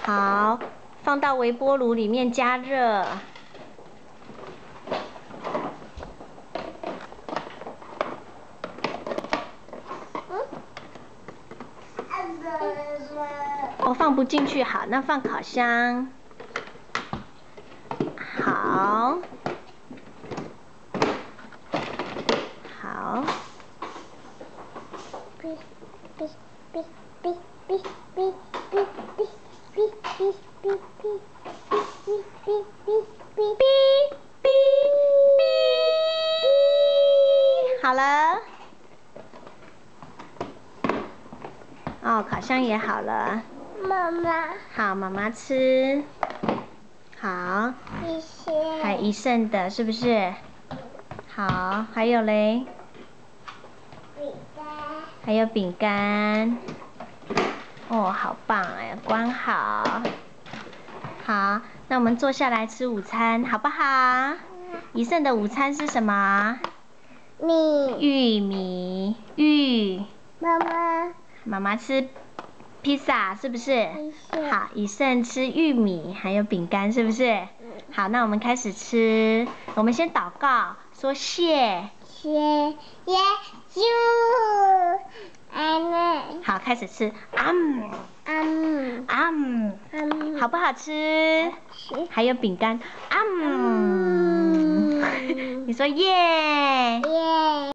好，放到微波炉里面加热。哦，放不进去，好，那放烤箱。好，好。好了。哦，烤箱也好了。 妈妈。 好，妈妈吃。好。还一剩的，是不是？好，还有嘞。 饼干。 还有饼干。哦，好棒哎！关好。好，那我们坐下来吃午餐，好不好？一剩的午餐是什么？玉米。 妈妈。 妈妈吃披萨，是不是？好，一剩吃玉米，还有饼干，是不是？好，那我们开始吃。我们先祷告，说谢耶稣。阿门。 好，开始吃。好不好吃？还有饼干。你说耶。